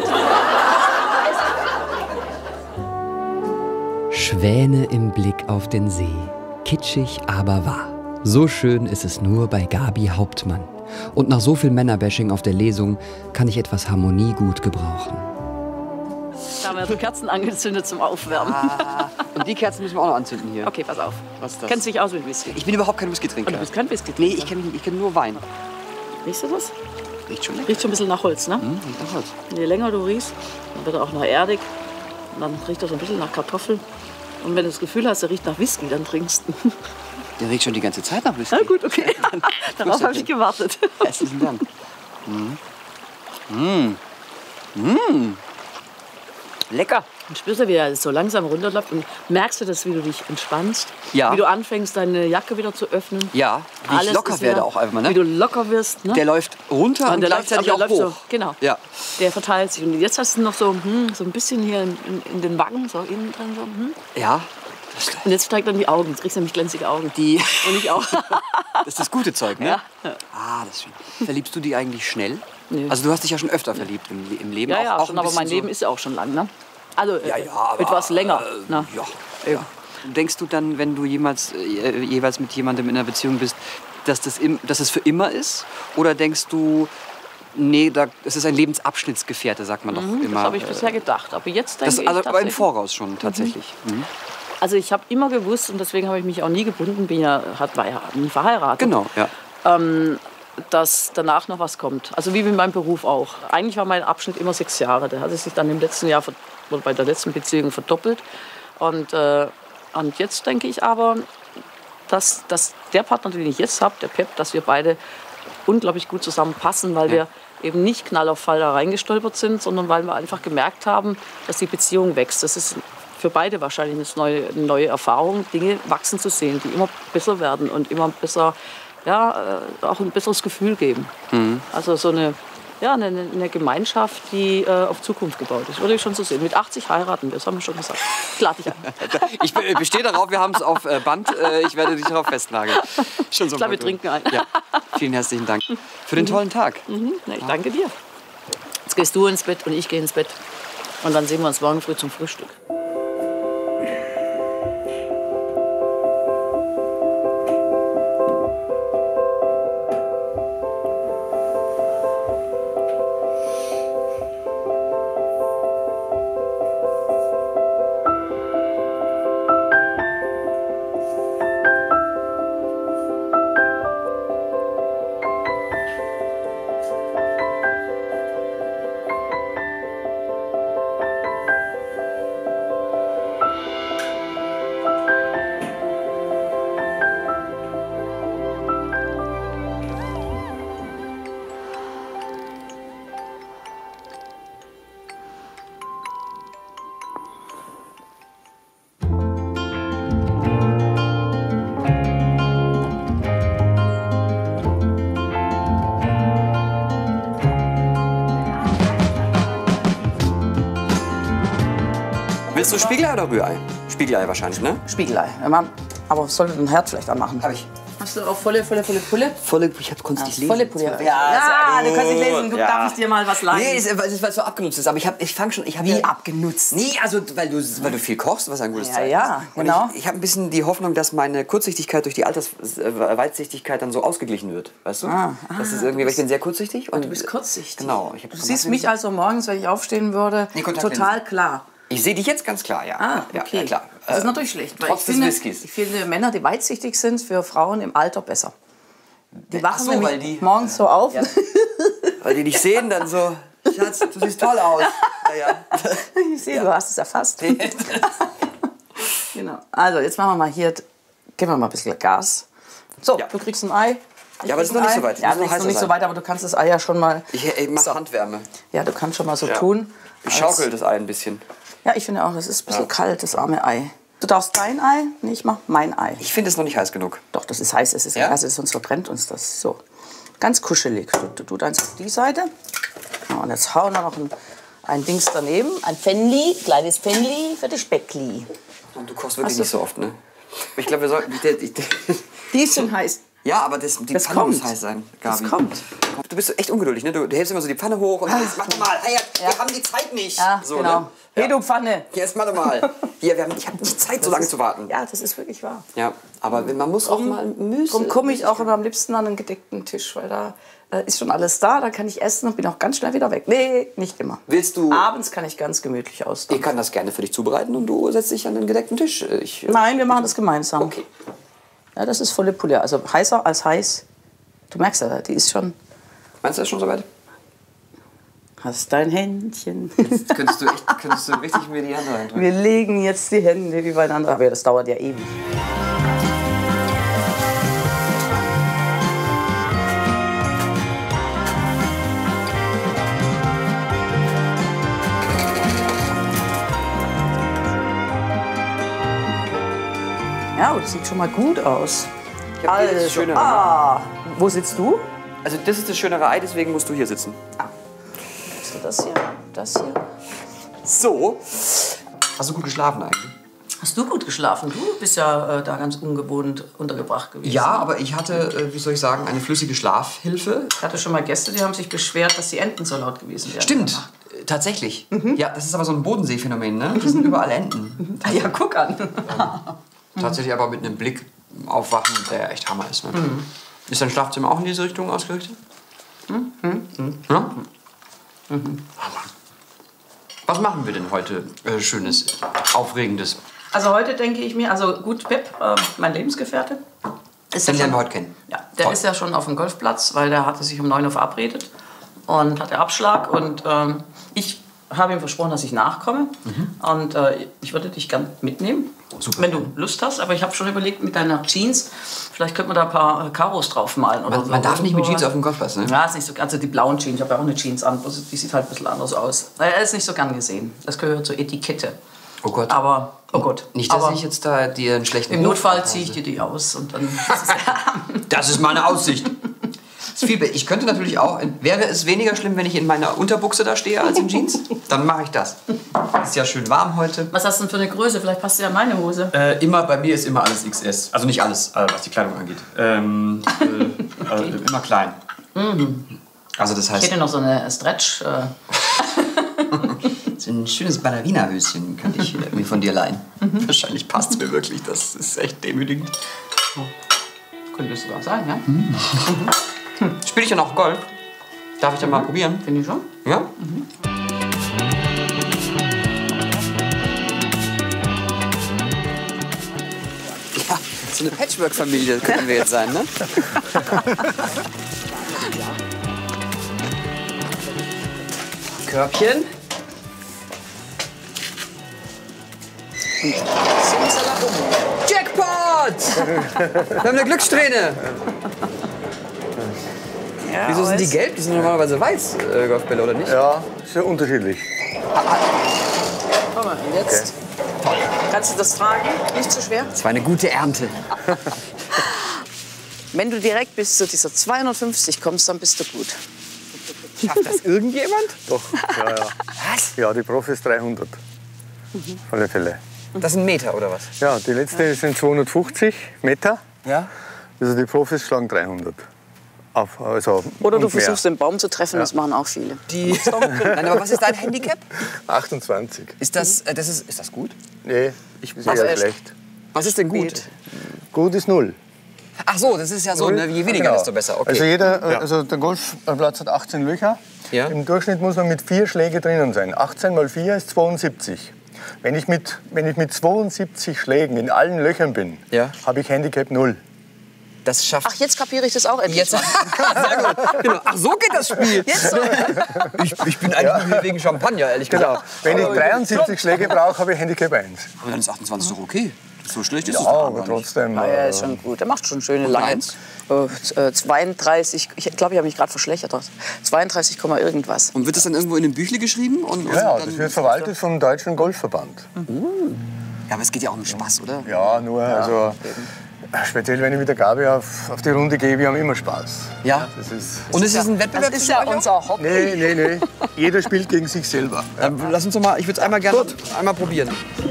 Schwäne im Blick auf den See. Kitschig, aber wahr. So schön ist es nur bei Gabi Hauptmann. Und nach so viel Männerbashing auf der Lesung kann ich etwas Harmonie gut gebrauchen. Da haben wir die Kerzen angezündet zum Aufwärmen. Und die Kerzen müssen wir auch noch anzünden hier. Okay, pass auf. Was ist das? Kennst du dich aus mit Whisky? Ich bin überhaupt kein Whisky-Trinker. Und du bist kein Whisky. Nee, ich kenn nur Wein. Riechst du das? Riecht schon lecker. Riecht schon ein bisschen nach Holz, ne? Riecht nach Holz. Je länger du riechst, dann wird er auch noch erdig. Und dann riecht er so ein bisschen nach Kartoffeln. Und wenn du das Gefühl hast, er riecht nach Whisky, dann trinkst du. Der riecht schon die ganze Zeit nach Whisky. Na gut, okay. Darauf habe ich gewartet. Herzlichen Dank. Lecker. Und spürst du, wie er so langsam runterläuft und merkst du das, wie du dich entspannst? Ja. Wie du anfängst, deine Jacke wieder zu öffnen? Ja, wie ich locker ist werde wieder- auch einfach, ne? Wie du locker wirst, ne? Der läuft runter und der gleichzeitig läuft, auch aber der hoch. läuft so, genau. Ja. Der verteilt sich. Und jetzt hast du noch so, so ein bisschen hier in den Wangen, so innen drin. So, Ja. Und jetzt steigt dann die Augen. Jetzt kriegst du nämlich glänzige Augen. Die, Und ich auch. das ist das gute Zeug, ne? Ja. Ah, das ist schön. Verliebst du die eigentlich schnell? Nee. Also du hast dich ja schon öfter verliebt im Leben. Ja, ja, auch schon, ein aber mein bisschen Leben ist ja auch schon lang, ne? Also Ja, ja, aber, etwas länger. Ne? Ja, ja. Denkst du dann, wenn du jeweils mit jemandem in einer Beziehung bist, dass es für immer ist? Oder denkst du, Nee, es ist ein Lebensabschnittsgefährte, sagt man doch immer. Das habe ich bisher gedacht. Aber jetzt denke ich also aber im tatsächlich... Voraus schon, tatsächlich. Also ich habe immer gewusst, und deswegen habe ich mich auch nie gebunden, war ja nie verheiratet. Genau, ja. Dass danach noch was kommt. Also wie mit meinem Beruf auch. Eigentlich war mein Abschnitt immer 6 Jahre. Der hatte sich dann im letzten Jahr oder bei der letzten Beziehung verdoppelt. Und jetzt denke ich aber, dass der Partner, den ich jetzt habe, der Pep, dass wir beide unglaublich gut zusammenpassen, weil wir eben nicht Knall auf Fall da reingestolpert sind, sondern weil wir einfach gemerkt haben, dass die Beziehung wächst. Das ist für beide wahrscheinlich eine neue Erfahrung, Dinge wachsen zu sehen, die immer besser werden und immer besser, auch ein besseres Gefühl geben. Also so eine Gemeinschaft, die auf Zukunft gebaut ist. Würde ich schon so sehen. Mit 80 heiraten, das haben wir schon gesagt. Ich lade dich ein. Ich bestehe darauf, wir haben es auf Band. Ich werde dich darauf festnageln. Schon so Ich glaube, wir trinken ein. Ja. Vielen herzlichen Dank für den tollen Tag. Na, ich danke dir. Jetzt gehst du ins Bett und ich gehe ins Bett. Und dann sehen wir uns morgen früh zum Frühstück. Willst du Spiegelei oder Rührei? Spiegelei wahrscheinlich, ne? Spiegelei. Aber sollte den Herd vielleicht anmachen? Hab ich. Hast du auch volle Pulle? Ich hab konstig lesen. Volle Pulle. Ja, du kannst nicht lesen. Ja. Darf ich dir mal was leihen? Nee, weil es so abgenutzt ist. Aber ich fange schon. Wie abgenutzt? Nee, also weil du viel kochst, was ein gutes Zeichen ja, ist. Und genau. Ich habe ein bisschen die Hoffnung, dass meine Kurzsichtigkeit durch die Weitsichtigkeit dann so ausgeglichen wird. Weißt du? Das ist irgendwie, weil ich bin sehr kurzsichtig. Und Du bist kurzsichtig. Genau. Du siehst mich also morgens, wenn ich aufstehen würde, total klar. Ich sehe dich jetzt ganz klar, ja. Okay. Ja, klar. Das ist natürlich schlecht. Weil Trotz des Whiskys. Ich finde, Männer, die weitsichtig sind, für Frauen im Alter besser. Die wachen so, nämlich weil die- morgens so auf. Ja. Weil die dich sehen, dann so, Schatz, du siehst toll aus. Ja. Ich sehe, du hast es erfasst. Genau. Also, jetzt machen wir mal hier, geben wir mal ein bisschen Gas. So, Ja. du kriegst ein Ei. Ja, aber das ist noch nicht so weit. Ja, Das muss das ist heißer noch nicht so sein. weit, aber du kannst das Ei ja schon mal... Ich mache Handwärme. Ja, du kannst schon mal so tun. Ich schaukel das Ei ein bisschen. Ja, ich finde auch, das ist ein bisschen kalt, das arme Ei. Du darfst dein Ei, nee, ich mach mein Ei. Ich finde es noch nicht heiß genug. Doch, das ist heiß, es ist Ja? heiß, sonst verbrennt uns das. So, ganz kuschelig. Du eins auf die Seite. Ja, und jetzt hauen wir noch ein Dings daneben. Ein Pfännli, kleines Pfännli für das Speckli. Und du kochst wirklich Hast du- nicht so oft, ne? Ich glaube, wir sollten... Die ist schon heiß. Ja, aber die Das Pfanne muss kommt. heiß sein, Gabi. Das kommt. Du bist echt ungeduldig, ne? Du hältst immer so die Pfanne hoch und sagst, mach doch mal. Hey, wir haben die Zeit nicht. Ja, so, genau. Ne? Hey, du Pfanne. Jetzt mach doch mal. Hier, ich habe nicht Zeit, so lange zu warten. Ja, das ist wirklich wahr. Ja, aber man muss auch mal Müsse... Darum komme ich auch immer am liebsten an einen gedeckten Tisch, weil da ist schon alles da, da kann ich essen und bin auch ganz schnell wieder weg. Nee, nicht immer. Willst du... Abends kann ich ganz gemütlich Ich ausgehen. kann das gerne für dich zubereiten und du setzt dich an den gedeckten Tisch. Nein, wir machen das gemeinsam. Okay. Ja, das ist volle Pulle. Also heißer als heiß. Du merkst ja, die ist schon... Meinst du das schon soweit? Hast dein Händchen. Könntest du richtig mir die Hand reindrücken? Wir legen jetzt die Hände übereinander. Aber das dauert ja ewig. Ja, das sieht schon mal gut aus. Ich hab hier das schönere. Wo sitzt du? Also das ist das schönere Ei, deswegen musst du hier sitzen. Hast du das hier? Das hier? So. Hast du gut geschlafen eigentlich? Hast du gut geschlafen? Du bist ja da ganz ungewohnt untergebracht gewesen. Ja, aber ich hatte, wie soll ich sagen, eine flüssige Schlafhilfe. Ich hatte schon mal Gäste, die haben sich beschwert, dass die Enten so laut gewesen wären. Stimmt, tatsächlich. Ja, das ist aber so ein Bodensee-Phänomen, ne? Hier sind überall Enten. Ah, ja, guck an. Tatsächlich aber mit einem Blick aufwachen, der echt Hammer ist. Ne? Ist dein Schlafzimmer auch in diese Richtung ausgerichtet? Ja? Was machen wir denn heute Schönes, Aufregendes? Also heute denke ich mir, also gut, Pep, mein Lebensgefährte. Den lernen wir heute kennen. Ja, der ist ja schon auf dem Golfplatz, weil der hatte sich um 9 Uhr verabredet und hatte Abschlag. Und ich habe ihm versprochen, dass ich nachkomme. Und ich würde dich gern mitnehmen, wenn du Lust hast. Aber ich habe schon überlegt, mit deiner Jeans, vielleicht könnte man da ein paar Karos draufmalen. Oder Man darf nicht mit Jeans auf dem Golfplatz, ne? Ja, ist nicht so, also die blauen Jeans, ich habe ja auch eine Jeans an, die sieht halt ein bisschen anders aus. Er ist nicht so gern gesehen. Das gehört zur Etikette. Oh Gott. Aber, oh Gott. Nicht, dass aber ich jetzt da dir einen schlechten im Ruf Notfall abhause. ziehe ich dir die aus und dann Das ist meine Aussicht. Ich könnte natürlich auch, wäre es weniger schlimm, wenn ich in meiner Unterbuchse da stehe als in Jeans? Dann mache ich das. Ist ja schön warm heute. Was hast du denn für eine Größe? Vielleicht passt ja meine Hose. Bei mir ist immer alles XS. Also nicht alles, was die Kleidung angeht. Immer klein. Also das Ich heißt, hätte noch so eine Stretch. so ein schönes Ballerina-Höschen könnte ich mir von dir leihen. Wahrscheinlich passt es mir wirklich. Das ist echt demütigend. Könnte es sogar sein, ja? Spiele ich ja noch Golf? Darf ich dann mal probieren? Finde ich schon. Ja? Ja, so eine Patchwork-Familie können wir jetzt sein, ne? Körbchen. Jackpot! Wir haben eine Glückssträhne. Wieso sind die gelb? Die sind normalerweise weiß, Golfbälle, oder nicht? Ja, sehr unterschiedlich. Guck mal, jetzt. Kannst du das tragen? Nicht zu schwer? Das war eine gute Ernte. Wenn du direkt bis zu dieser 250 kommst, dann bist du gut. Schafft das irgendjemand? Doch, ja, ja. Was? Ja, die Profis 300. Auf alle Fälle. Das sind Meter, oder was? Ja, die letzte sind 250 Meter. Ja. Also die Profis schlagen 300. Also Oder du und mehr. versuchst den Baum zu treffen, das machen auch viele. Nein, aber was ist dein Handicap? 28. Ist das gut? Nee, ist Also eher erst- schlecht. Was ist denn gut? Gut ist 0. Ach so, das ist ja so, ne? Je weniger, Genau. desto besser. Okay. Also der Golfplatz hat 18 Löcher. Ja. Im Durchschnitt muss man mit 4 Schlägen drinnen sein. 18 mal 4 ist 72. Wenn ich mit 72 Schlägen in allen Löchern bin, Ja. habe ich Handicap 0. Das schafft. Ach, jetzt kapiere ich das auch endlich. Jetzt. Sehr gut. Genau. Ach, so geht das Spiel. Jetzt so. Ich bin eigentlich nur wegen Champagner, ehrlich gesagt. Wenn ich 73 Schläge brauche, habe ich Handicap 1. Aber dann ist 28 doch okay. So schlecht ist Ja, es doch aber gar nicht. trotzdem. Ja, er ist schon gut. Er macht schon schöne lange. eins? 32, ich glaube, ich habe mich gerade verschlechtert. 32, irgendwas. Und wird das dann irgendwo in einem Büchle geschrieben? Ja, das wird verwaltet vom Deutschen Golfverband. Ja, aber es geht ja auch um Spaß, oder? Ja, nur, also speziell wenn ich mit der Gabi auf die Runde gehe, wir haben immer Spaß. Ja. Das ist, Und ist es ein Wettbewerb? Das ist ja zwischen euch auch? unser Hobby. nee. Jeder spielt gegen sich selber. Dann lass uns doch mal, ich würde es einmal gerne einmal probieren.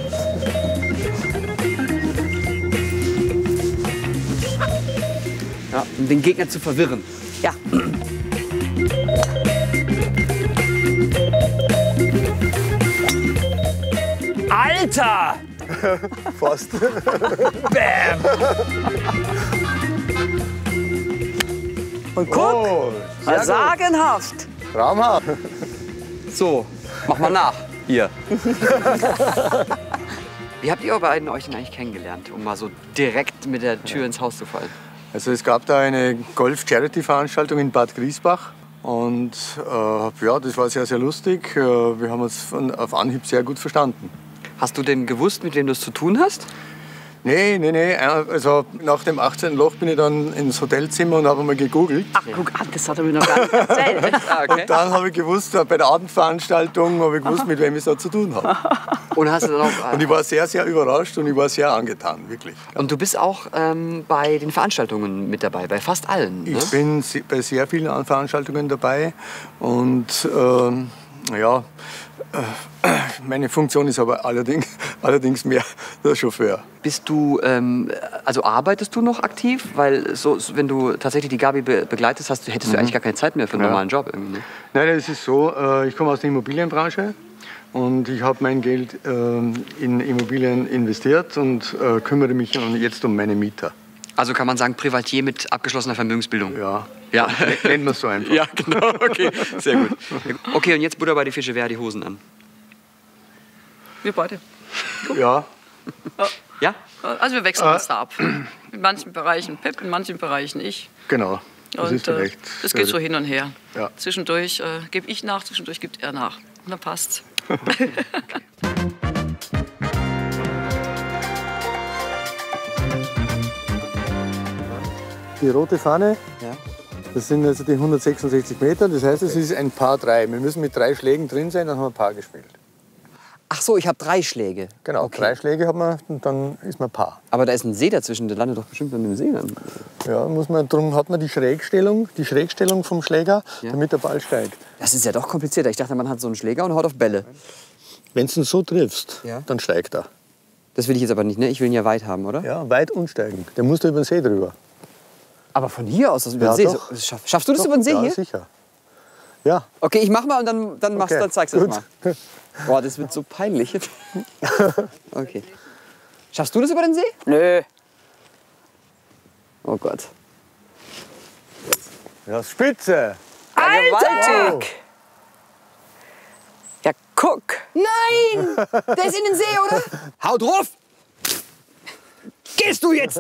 Ja, um den Gegner zu verwirren. Ja. Alter! Fast. Bam! Und guck, Oh, sehr gut. sagenhaft. Traumhaft. So, mach mal nach. Hier. Wie habt ihr beiden euch denn eigentlich kennengelernt, um mal so direkt mit der Tür ins Haus zu fallen? Also es gab da eine Golf-Charity-Veranstaltung in Bad Griesbach. Und ja, das war sehr, sehr lustig. Wir haben uns auf Anhieb sehr gut verstanden. Hast du denn gewusst, mit wem du es zu tun hast? Nee. Also nach dem 18. Loch bin ich dann ins Hotelzimmer und habe mal gegoogelt. Ach, guck an, das hat er mir noch gar nicht erzählt. Ah, okay. Und dann habe ich gewusst, bei der Abendveranstaltung habe ich gewusst, mit wem ich es da zu tun habe. Und hast du dann auch, Und ich war sehr, sehr überrascht und ich war sehr angetan, wirklich. und du bist auch bei den Veranstaltungen mit dabei, bei fast allen. Ne? Ich bin bei sehr vielen Veranstaltungen dabei und ja, meine Funktion ist aber allerdings mehr der Chauffeur. Bist du, also arbeitest du noch aktiv? Weil wenn du tatsächlich die Gabi begleitest, hättest du eigentlich gar keine Zeit mehr für einen normalen Job irgendwie. Ne? Nein, es ist so, ich komme aus der Immobilienbranche und ich habe mein Geld in Immobilien investiert und kümmere mich jetzt um meine Mieter. Also kann man sagen, Privatier mit abgeschlossener Vermögensbildung. Ja, Ja. Nennen wir es so einfach. Ja, genau. Okay, sehr gut. Okay, und jetzt Butter bei die Fische, wer hat die Hosen an? Wir beide. Ja, Ja? Also wir wechseln uns da ab. In manchen Bereichen Pep, in manchen Bereichen ich. genau. Das Und ist recht. das geht so hin und her. Ja. Zwischendurch gebe ich nach, zwischendurch gibt er nach. Und dann passt's. Die rote Fahne, Ja. das sind also die 166 Meter. Das heißt, es ist ein Paar 3. Wir müssen mit 3 Schlägen drin sein, dann haben wir Paar gespielt. Ach so, ich habe 3 Schläge. Genau, Okay. 3 Schläge haben wir und dann ist man Paar. Aber da ist ein See dazwischen, der landet doch bestimmt an dem See dann. Ja, darum hat man die Schrägstellung vom Schläger, Ja. damit der Ball steigt. Das ist ja doch komplizierter. Ich dachte, man hat so einen Schläger und haut auf Bälle. Wenn du ihn so triffst, Ja. dann steigt er. Das will ich jetzt aber nicht, ne? Ich will ihn ja weit haben, oder? Ja, weit unsteigen. Der muss da über den See drüber. Aber von hier aus, das über den Ja, See. doch. So, schaffst du das Doch, über den See ja, hier? sicher. Ja, Okay, ich mach mal und dann Okay, zeigst du das gut. mal. Boah, das wird so peinlich. Okay. Schaffst du das über den See? Nö. Oh Gott. ja, spitze. Gewaltig! Ja, guck! Nein! Der ist in den See, oder? Hau drauf! Gehst du jetzt?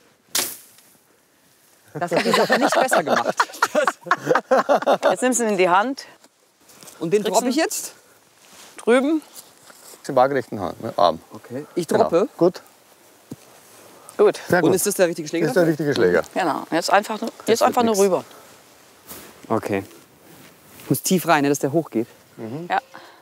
Das hat die Sache nicht besser gemacht. Jetzt nimmst du ihn in die Hand. Und den droppe ich jetzt? Drüben. Im waagerechten Arm. Okay. Ich droppe. Genau. Gut. Gut. Sehr gut. Und ist das der richtige Schläger? Das ist der richtige Schläger. Genau. Jetzt einfach nur nix. rüber. Okay. Ich muss tief rein, ne, dass der hochgeht. Ja.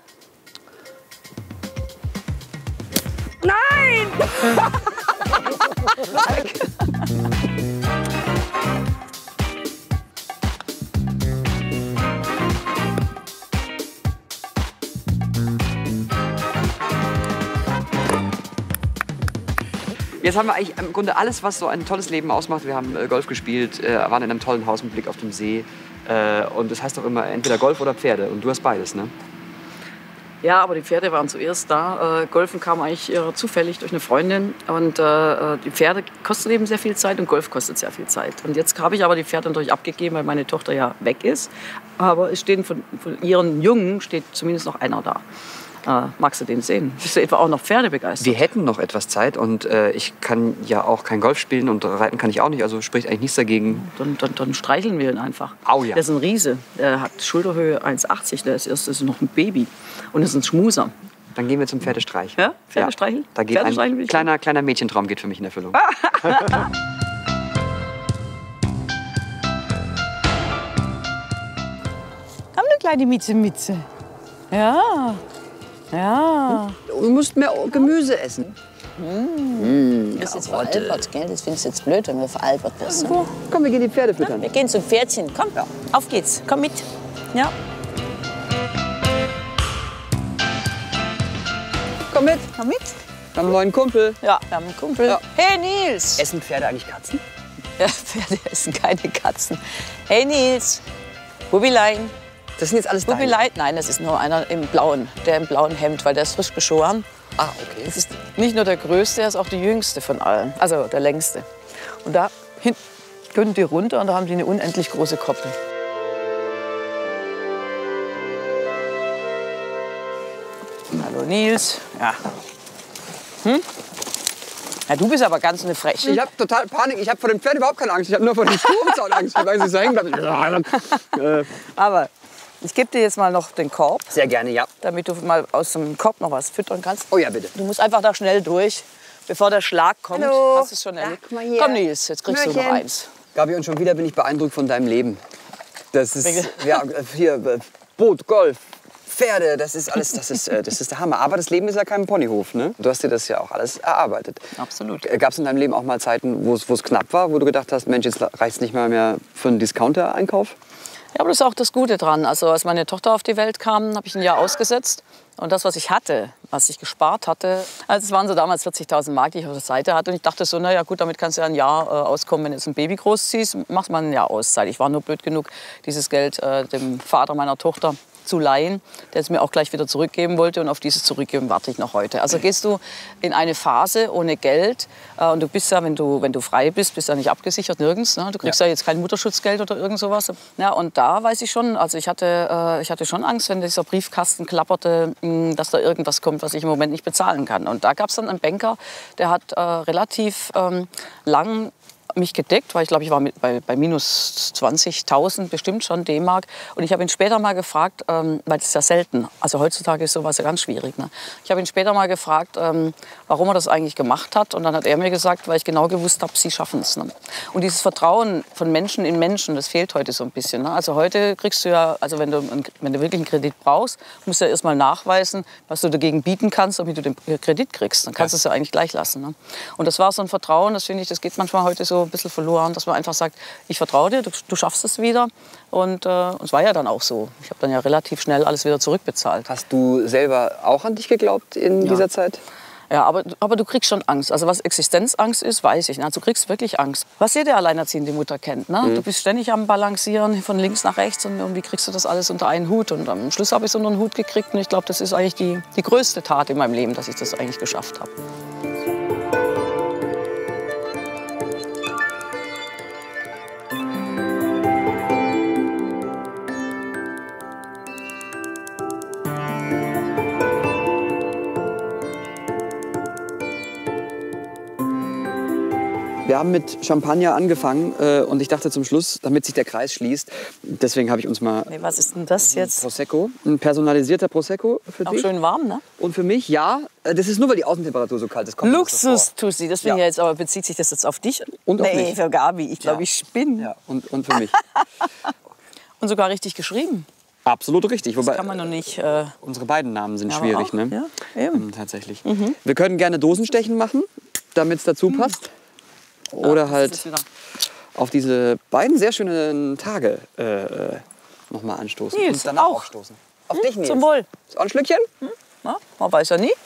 Jetzt haben wir eigentlich im Grunde alles, was so ein tolles Leben ausmacht. Wir haben Golf gespielt, waren in einem tollen Haus mit Blick auf den See. Und das heißt doch immer entweder Golf oder Pferde. Und du hast beides, ne? Ja, aber die Pferde waren zuerst da. Golfen kam eigentlich eher zufällig durch eine Freundin. Und die Pferde kosten eben sehr viel Zeit und Golf kostet sehr viel Zeit. Und jetzt habe ich aber die Pferde natürlich abgegeben, weil meine Tochter ja weg ist. Aber es stehen von ihren Jungen steht zumindest noch einer da. Magst du den sehen? Bist du etwa auch noch pferdebegeistert? Wir hätten noch etwas Zeit und ich kann ja auch kein Golf spielen und reiten kann ich auch nicht. Also spricht eigentlich nichts dagegen. Dann streicheln wir ihn einfach. Au ja. Der ist ein Riese. Der hat Schulterhöhe 1,80. Der ist noch ein Baby. Und ist ein Schmuser. Dann gehen wir zum Pferdestreich. Ja? Pferdestreicheln? Da geht Pferdestreicheln will ein ich kleiner Mädchentraum geht für mich in Erfüllung. Komm, du kleine Mitze. Ja. Ja. Du musst mehr Gemüse essen. Du bist jetzt veralbert, gell? Das findest du jetzt blöd, wenn wir veralbert wirst. Ne? Komm, wir gehen die Pferde füttern. Wir gehen zum Pferdchen. Komm, auf geht's. Komm mit. Ja. Komm mit. Komm mit. Wir haben einen neuen Kumpel. Ja, wir haben einen Kumpel. Ja. Hey, Nils. Essen Pferde eigentlich Katzen? Ja, Pferde essen keine Katzen. Hey, Nils. Bubilein. Das sind jetzt alles deine. Bubilein. Nein, das ist nur einer im blauen. Der im blauen Hemd, weil der ist frisch geschoren. Ah, okay. Das ist nicht nur der größte, er ist auch der jüngste von allen. Also der längste. Und da hinten können die runter und da haben die eine unendlich große Koppel. Hallo Nils. Ja. Ja, du bist aber ganz eine Freche. Ich habe total Panik. Ich habe vor dem Pferd überhaupt keine Angst. Ich habe nur vor dem Sturmzaun Angst. Ich weiß nicht, so hängen bleibt. Aber ich gebe dir jetzt mal noch den Korb, Sehr gerne, ja. damit du mal aus dem Korb noch was füttern kannst. Oh ja, bitte. Du musst einfach da schnell durch, bevor der Schlag kommt. Hallo. Hast du es schon erlebt? guck mal hier. Komm Nils, jetzt kriegst du noch Möhrchen. eins. Gabi, und schon wieder bin ich beeindruckt von deinem Leben. Das ist, Wegen- ja, hier, Boot, Golf, Pferde, das ist alles, das ist der Hammer. Aber das Leben ist ja kein Ponyhof, ne? Du hast dir das ja auch alles erarbeitet. Absolut. Gab es in deinem Leben auch mal Zeiten, wo es knapp war, wo du gedacht hast, Mensch, jetzt reicht es nicht mal mehr für einen Discounter-Einkauf? Ja, aber das ist auch das Gute dran. Also als meine Tochter auf die Welt kam, habe ich ein Jahr ausgesetzt. Und das, was ich hatte, was ich gespart hatte, also es waren so damals 40.000 Mark, die ich auf der Seite hatte. Und ich dachte so, na ja gut, damit kannst du ja ein Jahr auskommen, wenn du jetzt ein Baby großziehst, machst mal ein Jahr Auszeit. Ich war nur blöd genug, dieses Geld dem Vater meiner Tochter zu leihen, der es mir auch gleich wieder zurückgeben wollte. Und auf dieses Zurückgeben warte ich noch heute. Also gehst du in eine Phase ohne Geld und du bist ja, wenn du frei bist ja nicht abgesichert nirgends. Ne? Du kriegst ja jetzt kein Mutterschutzgeld oder irgend sowas. Ja, und da weiß ich schon, also ich hatte schon Angst, wenn dieser Briefkasten klapperte, dass da irgendwas kommt, was ich im Moment nicht bezahlen kann. Und da gab es dann einen Banker, der hat relativ lang mich gedeckt, weil ich glaube, ich war bei minus 20.000 bestimmt schon D-Mark. Und ich habe ihn später mal gefragt, weil das ist ja selten, also heutzutage ist sowas ja ganz schwierig. Ne? Ich habe ihn später mal gefragt, warum er das eigentlich gemacht hat. Und dann hat er mir gesagt, weil ich genau gewusst habe, sie schaffen es. Ne? Und dieses Vertrauen von Menschen in Menschen, das fehlt heute so ein bisschen. Ne? Also heute kriegst du ja, also wenn du wirklich einen Kredit brauchst, musst du ja erstmal nachweisen, was du dagegen bieten kannst, damit du den Kredit kriegst. Dann kannst du es ja eigentlich gleich lassen. Ne? Und das war so ein Vertrauen, das finde ich, das geht manchmal heute so ein bisschen verloren, dass man einfach sagt, ich vertraue dir, du schaffst es wieder. Und es war ja dann auch so. Ich habe dann ja relativ schnell alles wieder zurückbezahlt. Hast du selber auch an dich geglaubt in dieser Zeit? Ja, aber du kriegst schon Angst. Also was Existenzangst ist, weiß ich. Also du kriegst wirklich Angst. Was jede alleinerziehende Mutter kennt. Ne? Du bist ständig am Balancieren von links nach rechts und irgendwie kriegst du das alles unter einen Hut. Und am Schluss habe ich es unter einen Hut gekriegt. Und ich glaube, das ist eigentlich die größte Tat in meinem Leben, dass ich das eigentlich geschafft habe. Wir haben mit Champagner angefangen und ich dachte zum Schluss, damit sich der Kreis schließt, deswegen habe ich uns mal Nee, was ist denn das jetzt? Prosecco, ein personalisierter Prosecco für Auch dich. schön warm, ne? Und für mich, ja, das ist nur, weil die Außentemperatur so kalt ist. Kommt mir das so Luxus, vor. Tussi. Deswegen Ja. ja jetzt, aber bezieht sich das jetzt auf dich? Und auf nee, mich. für Gabi. Ich glaube, Ja. ich spinne. Ja, und für mich. Und sogar richtig geschrieben. Absolut richtig. Wobei, Das kann man noch nicht. unsere beiden Namen sind Ja, aber schwierig, auch, ne? ja, eben. Tatsächlich. Wir können gerne Dosenstechen machen, damit es dazu passt. Oder Das halt ist wieder- auf diese beiden sehr schönen Tage noch mal anstoßen. Nils, und danach auch. aufstoßen. Auf dich, Nils. Zum Wohl. Ist auch ein Schlückchen? Na, man weiß ja nie.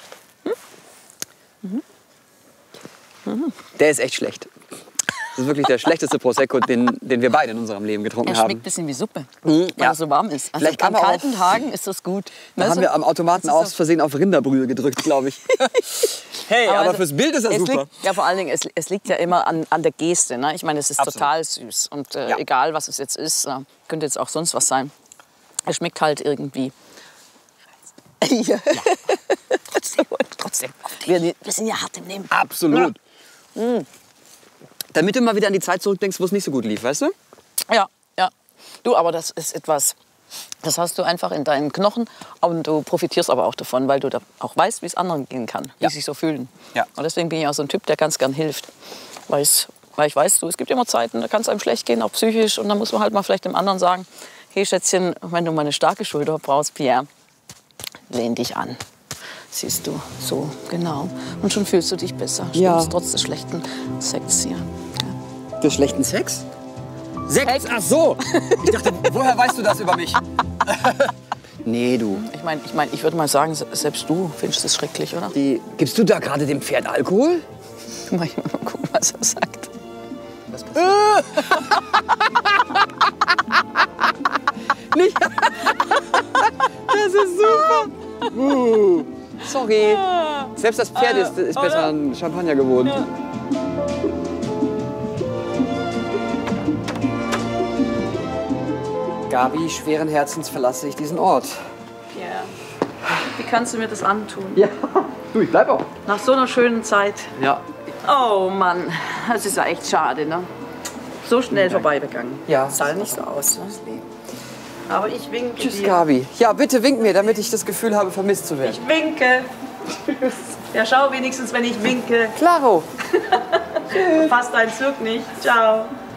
Der ist echt schlecht. Das ist wirklich der schlechteste Prosecco, den wir beide in unserem Leben getrunken Er haben. schmeckt ein bisschen wie Suppe, ja. weil er so warm ist. Also Vielleicht an kann man kalten Tagen ist das gut. Da Weißt haben du? wir am Automaten Das ist aus Versehen auf Rinderbrühe gedrückt, glaube ich. Hey, aber also, fürs Bild ist er es super. Liegt, ja, vor allen Dingen, es liegt ja immer an der Geste. Ne? Ich meine, es ist Absolut. total süß. Und Ja. egal, was es jetzt ist, könnte jetzt auch sonst was sein. Es schmeckt halt irgendwie. Ja. Trotzdem. Wir sind ja hart im Nehmen. Absolut. Damit du mal wieder an die Zeit zurückdenkst, wo es nicht so gut lief, weißt du? Ja, ja. Du, aber das ist etwas, das hast du einfach in deinen Knochen und du profitierst aber auch davon, weil du da auch weißt, wie es anderen gehen kann, wie Ja. sie sich so fühlen. Ja. Und deswegen bin ich auch so ein Typ, der ganz gern hilft. Weil ich weiß, es gibt immer Zeiten, da kann es einem schlecht gehen, auch psychisch. Und dann muss man halt mal vielleicht dem anderen sagen, hey Schätzchen, wenn du mal eine starke Schulter brauchst, Pierre, lehn dich an. Siehst du, so, genau. Und schon fühlst du dich besser. Ja. Stimmst trotz des schlechten Sex hier. Des schlechten Sex? Sex? Ach so! Ich dachte, woher weißt du das über mich? Nee, du. Ich würde mal sagen, selbst du findest es schrecklich, oder? Gibst du da gerade dem Pferd Alkohol? Mal gucken, was er sagt. Was passiert? Nicht. Das ist super. Sorry. Selbst das Pferd ist besser an Champagner gewohnt. Ja. Gabi, schweren Herzens verlasse ich diesen Ort. Pierre, wie kannst du mir das antun? Ja, du, ich bleib auch. Nach so einer schönen Zeit. Ja. Oh Mann, das ist ja echt schade, ne? So schnell vorbeigegangen. Ja. Sah nicht so aus, ne? Aber ich winke Tschüss, dir. Gabi. Ja, bitte wink mir, damit ich das Gefühl habe, vermisst zu werden. Ich winke. Ja, schau wenigstens, wenn ich winke. Claro. Fass deinen Zug nicht. Ciao.